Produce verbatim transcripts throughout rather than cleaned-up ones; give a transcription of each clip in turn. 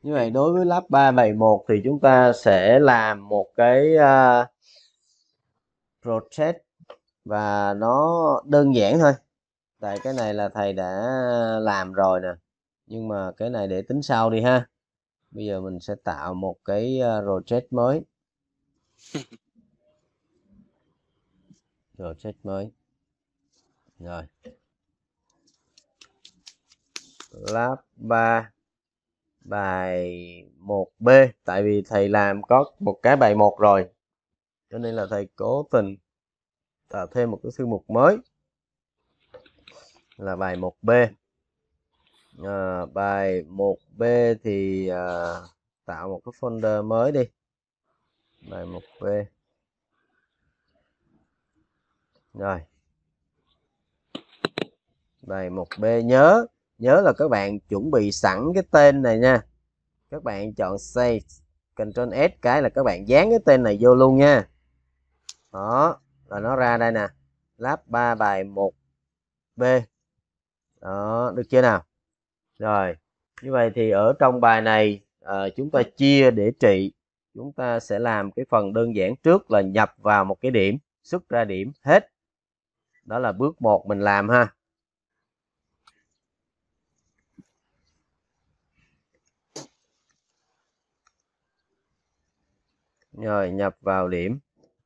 Như vậy đối với lab ba bài một thì chúng ta sẽ làm một cái uh, project và nó đơn giản thôi. Tại cái này là thầy đã làm rồi nè. Nhưng mà cái này để tính sau đi ha. Bây giờ mình sẽ tạo một cái project mới. Project mới. Rồi. Lab ba bài một B. Tại vì thầy làm có một cái bài một rồi. Cho nên là thầy cố tình tạo thêm một cái thư mục mới. Là bài một B. À, bài một B thì à, tạo một cái folder mới đi. Bài một B. Rồi. Bài một B nhớ nhớ là các bạn chuẩn bị sẵn cái tên này nha. Các bạn chọn Save, Ctrl S cái là các bạn dán cái tên này vô luôn nha. Đó, là nó ra đây nè. Lab ba bài một B. Đó, được chưa nào? Rồi, như vậy thì ở trong bài này à, chúng ta chia để trị. Chúng ta sẽ làm cái phần đơn giản trước là nhập vào một cái điểm, xuất ra điểm hết. Đó là bước một mình làm ha. Rồi, nhập vào điểm.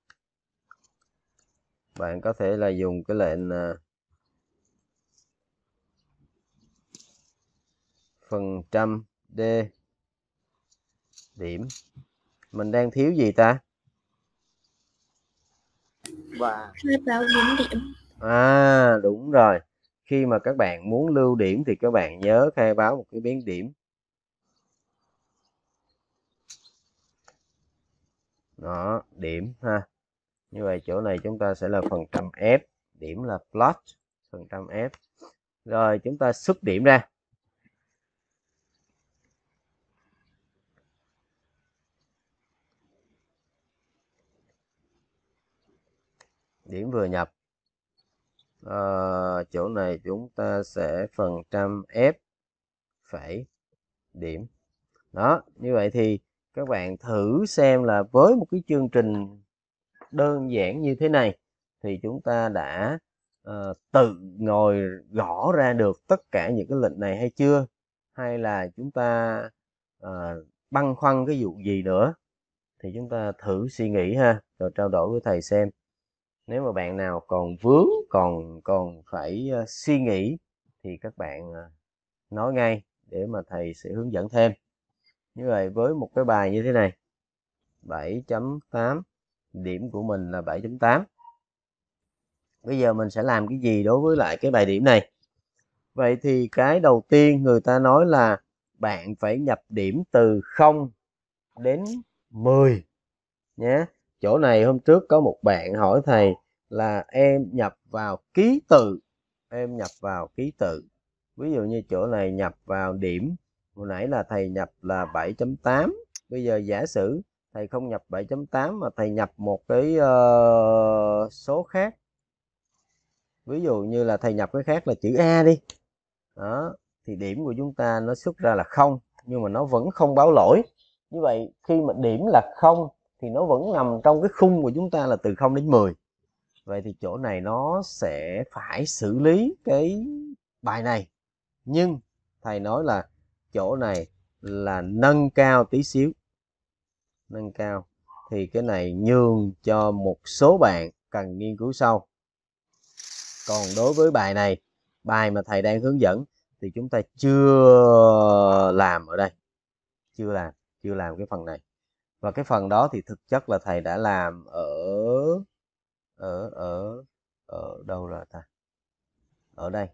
Bạn có thể là dùng cái lệnh uh, phần trăm D điểm. Mình đang thiếu gì ta? Và khai báo bốn điểm. À, đúng rồi. Khi mà các bạn muốn lưu điểm thì các bạn nhớ khai báo một cái biến điểm. Đó, điểm ha. Như vậy chỗ này chúng ta sẽ là phần trăm F, điểm là plot, phần trăm F. Rồi chúng ta xuất điểm ra. Điểm vừa nhập. À, chỗ này chúng ta sẽ phần trăm F phẩy điểm. Đó, như vậy thì các bạn thử xem là với một cái chương trình đơn giản như thế này thì chúng ta đã uh, tự ngồi gõ ra được tất cả những cái lệnh này hay chưa, hay là chúng ta uh, băn khoăn cái vụ gì nữa thì chúng ta thử suy nghĩ ha, rồi trao đổi với thầy xem. Nếu mà bạn nào còn vướng, còn còn phải uh, suy nghĩ thì các bạn uh, nói ngay để mà thầy sẽ hướng dẫn thêm. Như vậy với một cái bài như thế này bảy chấm tám, điểm của mình là bảy chấm tám. Bây giờ mình sẽ làm cái gì đối với lại cái bài điểm này? Vậy thì cái đầu tiên người ta nói là bạn phải nhập điểm từ không đến mười nhé. Chỗ này hôm trước có một bạn hỏi thầy là em nhập vào ký tự. Em nhập vào ký tự. Ví dụ như chỗ này nhập vào điểm. Hồi nãy là thầy nhập là bảy chấm tám. Bây giờ giả sử thầy không nhập bảy chấm tám mà thầy nhập một cái uh, số khác. Ví dụ như là thầy nhập cái khác là chữ A đi. Đó, thì điểm của chúng ta nó xuất ra là không, nhưng mà nó vẫn không báo lỗi. Như vậy khi mà điểm là không thì nó vẫn nằm trong cái khung của chúng ta là từ không đến mười. Vậy thì chỗ này nó sẽ phải xử lý cái bài này. Nhưng thầy nói là chỗ này là nâng cao tí xíu. Nâng cao. Thì cái này nhường cho một số bạn cần nghiên cứu sâu. Còn đối với bài này, bài mà thầy đang hướng dẫn thì chúng ta chưa làm ở đây. Chưa làm, chưa làm cái phần này. Và cái phần đó thì thực chất là thầy đã làm ở ở ở ở đâu rồi ta? Ở đây.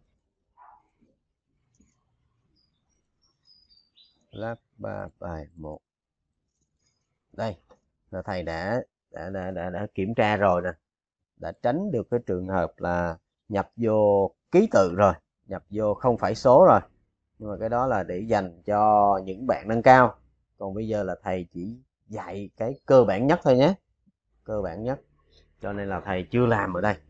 Lab ba bài một. Đây, là thầy đã đã đã đã, đã kiểm tra rồi nè. Đã tránh được cái trường hợp là nhập vô ký tự rồi, nhập vô không phải số rồi. Nhưng mà cái đó là để dành cho những bạn nâng cao. Còn bây giờ là thầy chỉ dạy cái cơ bản nhất thôi nhé. Cơ bản nhất. Cho nên là thầy chưa làm ở đây.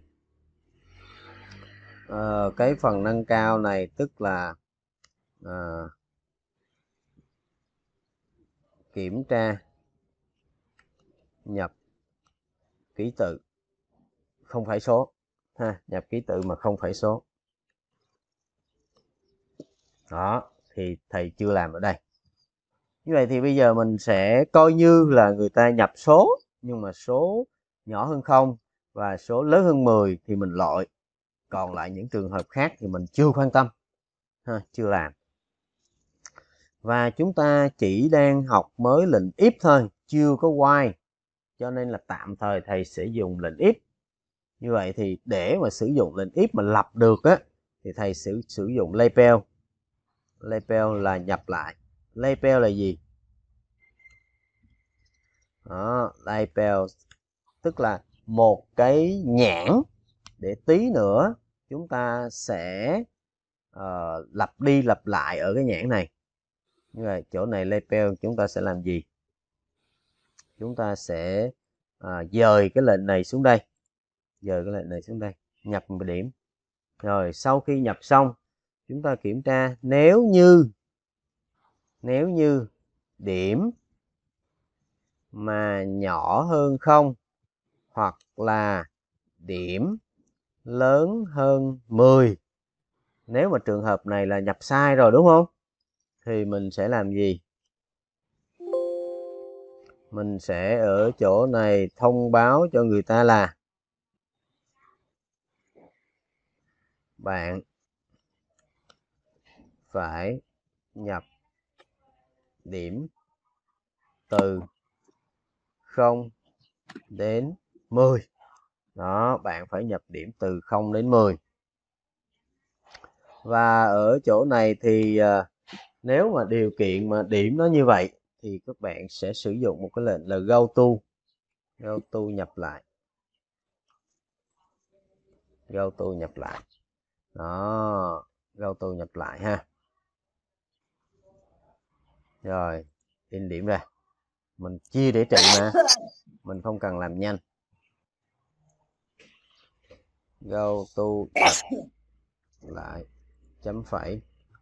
Ờ, cái phần nâng cao này tức là à, kiểm tra nhập ký tự không phải số ha, nhập ký tự mà không phải số. Đó, thì thầy chưa làm ở đây. Như vậy thì bây giờ mình sẽ coi như là người ta nhập số, nhưng mà số nhỏ hơn không và số lớn hơn mười thì mình loại. Còn lại những trường hợp khác thì mình chưa quan tâm ha, chưa làm. Và chúng ta chỉ đang học mới lệnh if thôi, chưa có while, cho nên là tạm thời thầy sẽ dùng lệnh if. Như vậy thì để mà sử dụng lệnh if mà lặp được á, thì thầy sẽ sử dụng lapel. Lapel là nhập lại. Lapel là gì? Đó, lapel tức là một cái nhãn để tí nữa chúng ta sẽ uh, lặp đi lặp lại ở cái nhãn này. Như vậy chỗ này lapel chúng ta sẽ làm gì? Chúng ta sẽ à, dời cái lệnh này xuống đây, dời cái lệnh này xuống đây, nhập một điểm. Rồi sau khi nhập xong, chúng ta kiểm tra nếu như nếu như điểm mà nhỏ hơn không hoặc là điểm lớn hơn mười. Nếu mà trường hợp này là nhập sai rồi đúng không? Thì mình sẽ làm gì? Mình sẽ ở chỗ này thông báo cho người ta là bạn phải nhập điểm từ không đến mười. Đó, bạn phải nhập điểm từ không đến mười. Và ở chỗ này thì à, nếu mà điều kiện mà điểm nó như vậy thì các bạn sẽ sử dụng một cái lệnh là go to. Go to nhập lại. Go to nhập lại. Đó, go to nhập lại ha. Rồi, in điểm ra. Mình chia để trị mà. Mình không cần làm nhanh. Go to nhập lại chấm phẩy.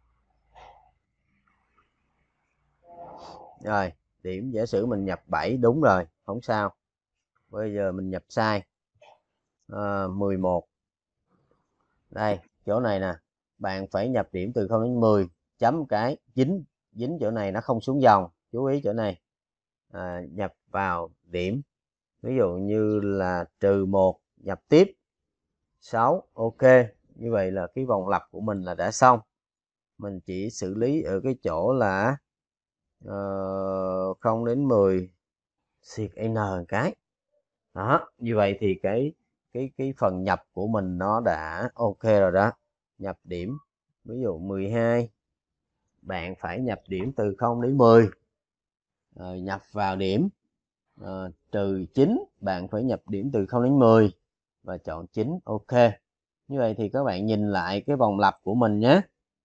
Rồi, điểm giả sử mình nhập bảy đúng rồi, không sao. Bây giờ mình nhập sai. À, mười một. Đây, chỗ này nè, bạn phải nhập điểm từ không đến mười, chấm cái dính dính chỗ này nó không xuống dòng, chú ý chỗ này. À, nhập vào điểm. Ví dụ như là trừ một, nhập tiếp sáu, ok. Như vậy là cái vòng lặp của mình là đã xong. Mình chỉ xử lý ở cái chỗ là uh, không đến mười xuyệt n cái. Đó, như vậy thì cái cái cái phần nhập của mình nó đã ok rồi đó. Nhập điểm, ví dụ mười hai, bạn phải nhập điểm từ không đến mười. Rồi nhập vào điểm. À, trừ chín, bạn phải nhập điểm từ không đến mười và chọn chín, ok. Như vậy thì các bạn nhìn lại cái vòng lặp của mình nhé.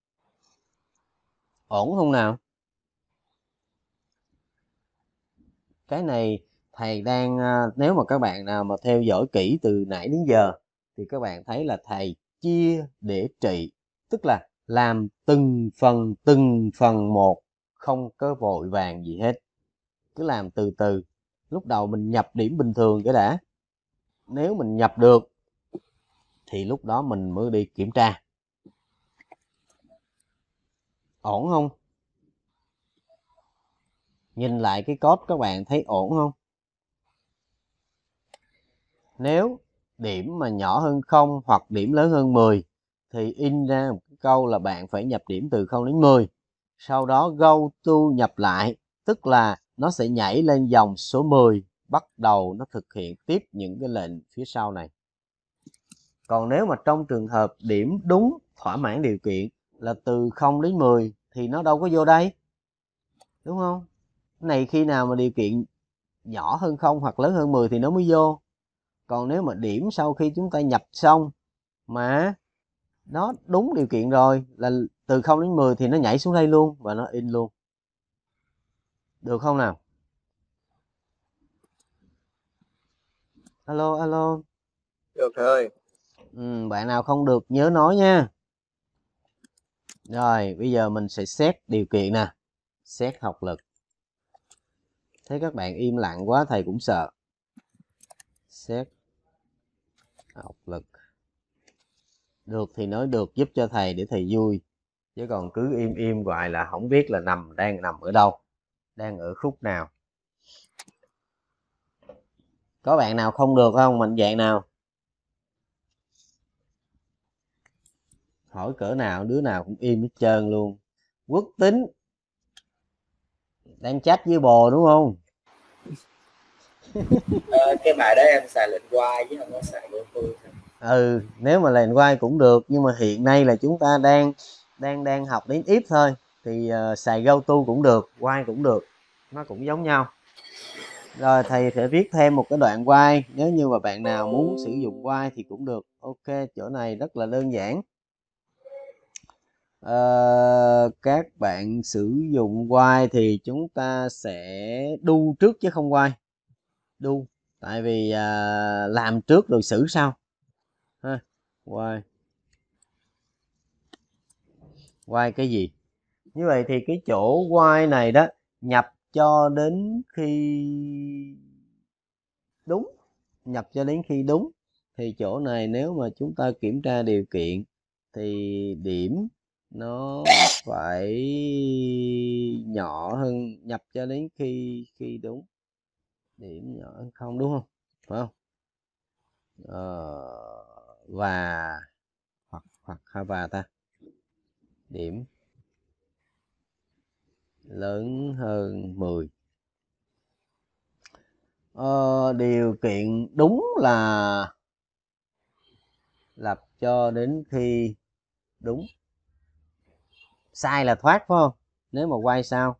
Ổn không nào? Cái này thầy đang, nếu mà các bạn nào mà theo dõi kỹ từ nãy đến giờ thì các bạn thấy là thầy chia để trị, tức là làm từng phần từng phần một, không có vội vàng gì hết, cứ làm từ từ. Lúc đầu mình nhập điểm bình thường cái đã, nếu mình nhập được thì lúc đó mình mới đi kiểm tra. Ổn không? Nhìn lại cái code các bạn thấy ổn không? Nếu điểm mà nhỏ hơn không hoặc điểm lớn hơn mười thì in ra một cái câu là bạn phải nhập điểm từ không đến mười. Sau đó go to nhập lại, tức là nó sẽ nhảy lên dòng số mười, bắt đầu nó thực hiện tiếp những cái lệnh phía sau này. Còn nếu mà trong trường hợp điểm đúng thỏa mãn điều kiện là từ không đến mười thì nó đâu có vô đây. Đúng không? Cái này khi nào mà điều kiện nhỏ hơn không hoặc lớn hơn mười thì nó mới vô. Còn nếu mà điểm sau khi chúng ta nhập xong mà nó đúng điều kiện rồi là từ không đến mười thì nó nhảy xuống đây luôn và nó in luôn. Được không nào? Alo, alo. Được thôi. Ừ, bạn nào không được nhớ nói nha. Rồi, bây giờ mình sẽ xét điều kiện nè. Xét học lực. Thấy các bạn im lặng quá thầy cũng sợ. Xét học lực. Được thì nói được giúp cho thầy để thầy vui. Chứ còn cứ im im hoài là không biết là nằm đang nằm ở đâu. Đang ở khúc nào. Có bạn nào không được không? Mạnh dạn nào? Hỏi cỡ nào đứa nào cũng im hết trơn luôn. Quốc Tính đang chat với bồ đúng không? Ờ, cái bài đó em xài lệnh Y chứ không có xài GoTo. Ừ, nếu mà lệnh Y cũng được, nhưng mà hiện nay là chúng ta đang đang đang học đến if thôi thì uh, xài GoTo cũng được, Y cũng được, nó cũng giống nhau. Rồi thầy sẽ viết thêm một cái đoạn Y, nếu như mà bạn nào muốn sử dụng Y thì cũng được. Ok, chỗ này rất là đơn giản. Uh, các bạn sử dụng Y thì chúng ta sẽ đu trước chứ không Y. Đu, tại vì uh, làm trước rồi xử sau. Ha, Y. Y cái gì? Như vậy thì cái chỗ Y này đó nhập cho đến khi đúng, nhập cho đến khi đúng thì chỗ này nếu mà chúng ta kiểm tra điều kiện thì điểm nó phải nhỏ hơn, nhập cho đến khi khi đúng, điểm nhỏ hơn không, đúng không? Phải không? Ờ, và hoặc hoặc hay và ta điểm lớn hơn mười. Ờ, điều kiện đúng là lập cho đến khi đúng, sai là thoát phải không? Nếu mà quay sao?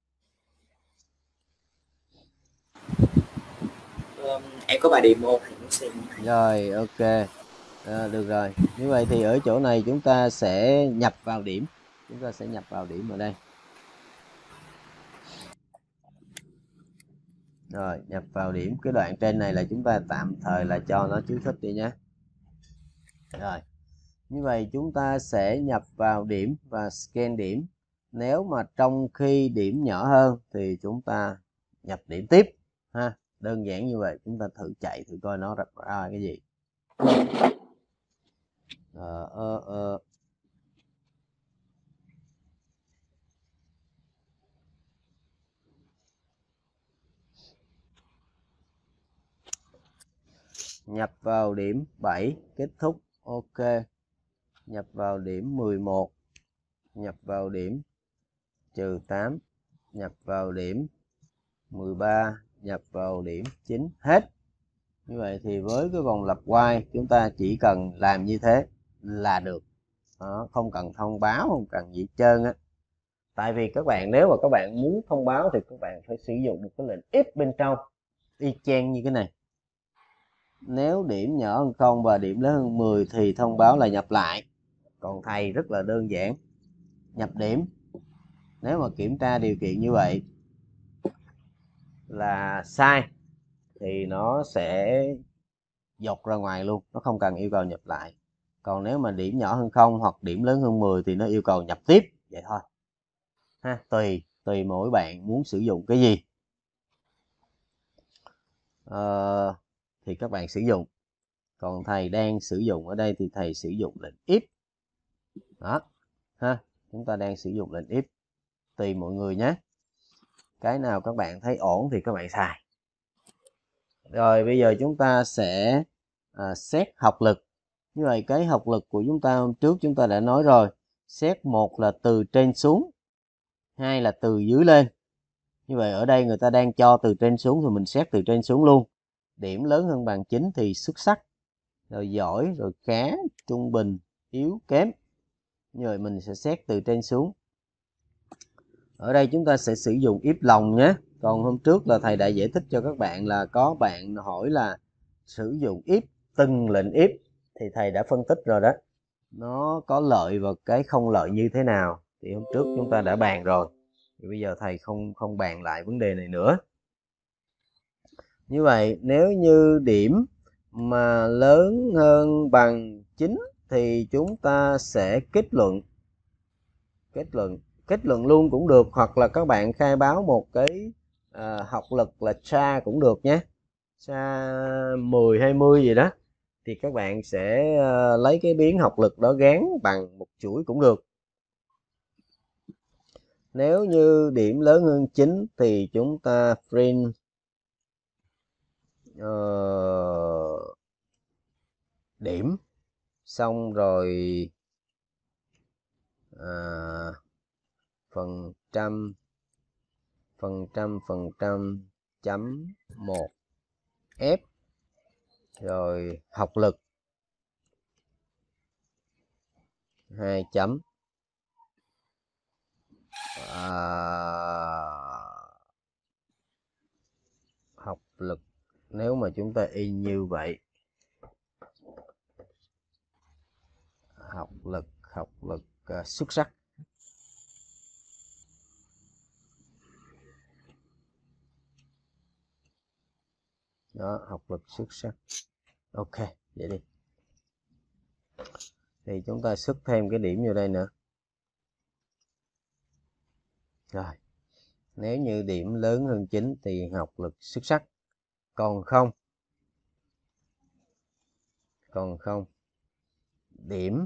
Um, em có bài demo thì muốn xem. Rồi, ok. À, được rồi. Như vậy thì ở chỗ này chúng ta sẽ nhập vào điểm. Chúng ta sẽ nhập vào điểm ở đây. Rồi, nhập vào điểm. Cái đoạn trên này là chúng ta tạm thời là cho nó chú thích đi nhé. Rồi. Như vậy chúng ta sẽ nhập vào điểm và scan điểm. Nếu mà trong khi điểm nhỏ hơn thì chúng ta nhập điểm tiếp ha. Đơn giản như vậy, chúng ta thử chạy thử coi nó ra cái gì. Ờ, ờ, ờ. Nhập vào điểm bảy, kết thúc. Ok. Nhập vào điểm mười một, nhập vào điểm trừ tám, nhập vào điểm mười ba, nhập vào điểm chín, hết. Như vậy thì với cái vòng lặp Y chúng ta chỉ cần làm như thế là được. Đó, không cần thông báo, không cần gì hết trơn á. Tại vì các bạn nếu mà các bạn muốn thông báo thì các bạn phải sử dụng một cái lệnh if bên trong y chang như cái này. Nếu điểm nhỏ hơn không và điểm lớn hơn mười thì thông báo là nhập lại. Còn thầy rất là đơn giản, nhập điểm. Nếu mà kiểm tra điều kiện như vậy là sai thì nó sẽ dột ra ngoài luôn, nó không cần yêu cầu nhập lại. Còn nếu mà điểm nhỏ hơn không hoặc điểm lớn hơn mười thì nó yêu cầu nhập tiếp, vậy thôi ha. Tùy tùy mỗi bạn muốn sử dụng cái gì ờ, thì các bạn sử dụng. Còn thầy đang sử dụng ở đây thì thầy sử dụng lệnh if. Đó ha, chúng ta đang sử dụng lệnh if. Tùy mọi người nhé, cái nào các bạn thấy ổn thì các bạn xài. Rồi bây giờ chúng ta sẽ à, xét học lực. Như vậy cái học lực của chúng ta hôm trước chúng ta đã nói rồi. Xét một là từ trên xuống, hai là từ dưới lên. Như vậy ở đây người ta đang cho từ trên xuống thì mình xét từ trên xuống luôn. Điểm lớn hơn bằng chín thì xuất sắc, rồi giỏi, rồi khá, trung bình, yếu, kém. Như vậy mình sẽ xét từ trên xuống. Ở đây chúng ta sẽ sử dụng if lòng nhé. Còn hôm trước là thầy đã giải thích cho các bạn là có bạn hỏi là sử dụng if từng lệnh if thì thầy đã phân tích rồi đó. Nó có lợi và cái không lợi như thế nào thì hôm trước chúng ta đã bàn rồi. Thì bây giờ thầy không không bàn lại vấn đề này nữa. Như vậy nếu như điểm mà lớn hơn bằng chín thì chúng ta sẽ kết luận. Kết luận kết luận luôn cũng được, hoặc là các bạn khai báo một cái à, học lực là tra cũng được nhé, tra mười hai mươi gì đó, thì các bạn sẽ uh, lấy cái biến học lực đó gán bằng một chuỗi cũng được. Nếu như điểm lớn hơn chín thì chúng ta print uh, điểm, xong rồi à, phần trăm phần trăm phần trăm chấm một f, rồi học lực hai chấm à, học lực. Nếu mà chúng ta y như vậy, học lực học lực uh, xuất sắc. Đó, học lực xuất sắc. Ok, vậy đi. Thì chúng ta xuất thêm cái điểm vô đây nữa. Rồi, nếu như điểm lớn hơn chín thì học lực xuất sắc. Còn không, còn không, điểm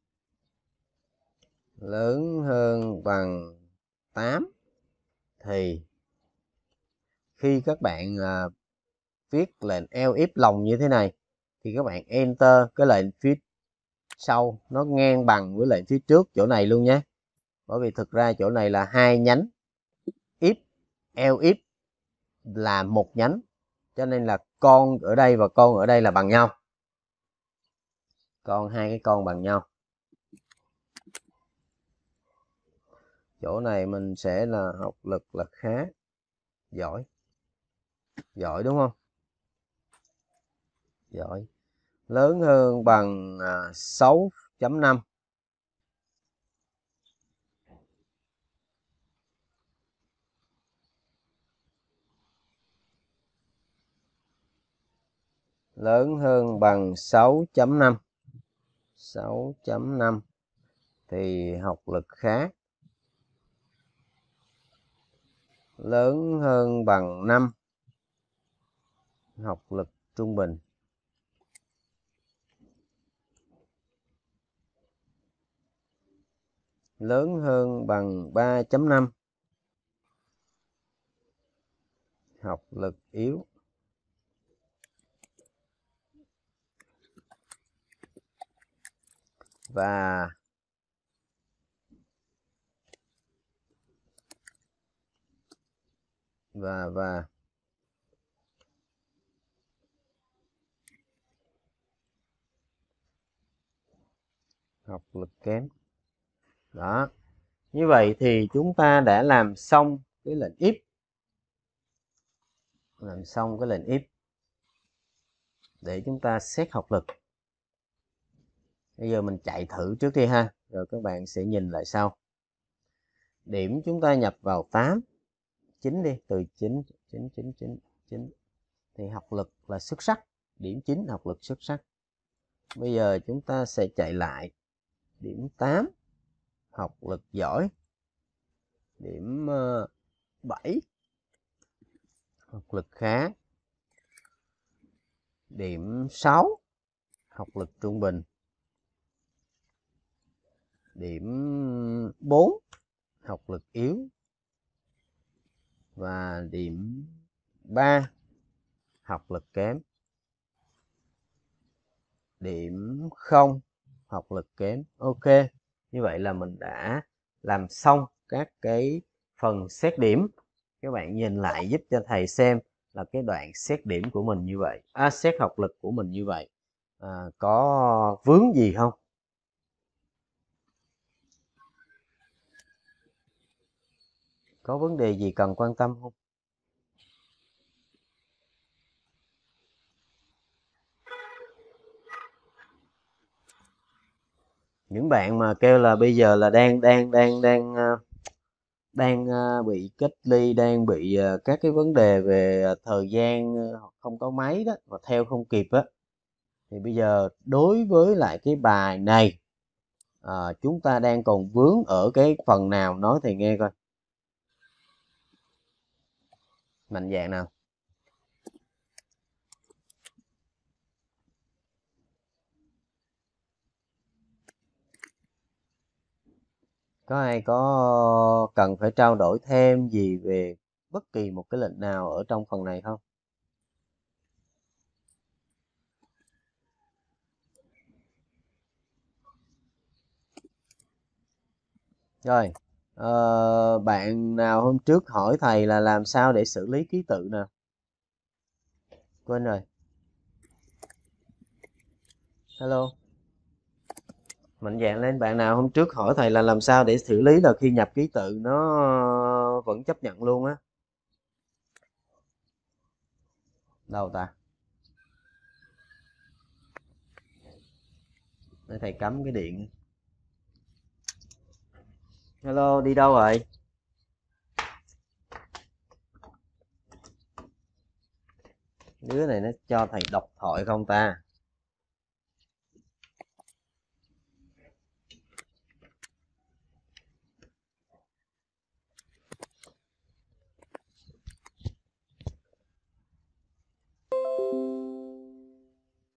lớn hơn bằng tám thì khi các bạn à, viết lệnh elif lòng như thế này thì các bạn enter cái lệnh phía sau nó ngang bằng với lệnh phía trước chỗ này luôn nhé. Bởi vì thực ra chỗ này là hai nhánh, if elif là một nhánh, cho nên là con ở đây và con ở đây là bằng nhau, con hai cái con bằng nhau. Chỗ này mình sẽ là học lực là khá, giỏi, giỏi đúng không? Giỏi, lớn hơn bằng à, sáu chấm năm. Lớn hơn bằng sáu chấm năm. sáu chấm năm thì học lực khá. Lớn hơn bằng năm, học lực trung bình. Lớn hơn bằng ba chấm năm, học lực yếu. Và và và học lực kém. Đó, như vậy thì chúng ta đã làm xong cái lệnh if, làm xong cái lệnh if để chúng ta xét học lực. Bây giờ mình chạy thử trước đi ha, rồi các bạn sẽ nhìn lại sau. Điểm chúng ta nhập vào tám, chín đi, từ chín, chín, chín, chín, chín thì học lực là xuất sắc, điểm chín học lực xuất sắc. Bây giờ chúng ta sẽ chạy lại, điểm tám học lực giỏi, điểm uh, bảy học lực khá, điểm sáu học lực trung bình, điểm bốn học lực yếu, và điểm ba học lực kém. Điểm không học lực kém. Ok, như vậy là mình đã làm xong các cái phần xét điểm. Các bạn nhìn lại giúp cho thầy xem là cái đoạn xét điểm của mình như vậy, à, xét học lực của mình như vậy à, có vướng gì không? Có vấn đề gì cần quan tâm không? Những bạn mà kêu là bây giờ là đang đang đang đang đang bị cách ly, đang bị các cái vấn đề về thời gian không có máy đó và theo không kịp á, thì bây giờ đối với lại cái bài này à, chúng ta đang còn vướng ở cái phần nào, nói thầy nghe coi. Mạnh dạn nào. Có ai có cần phải trao đổi thêm gì về bất kỳ một cái lệnh nào ở trong phần này không? Rồi, ờ, bạn nào hôm trước hỏi thầy là làm sao để xử lý ký tự nào? Quên rồi. Hello. Mạnh dạn lên, bạn nào hôm trước hỏi thầy là làm sao để xử lý là khi nhập ký tự nó vẫn chấp nhận luôn á. Đâu ta? Để thầy cắm cái điện. Hello, đi đâu rồi? Đứa này nó cho thầy đọc thoại không ta?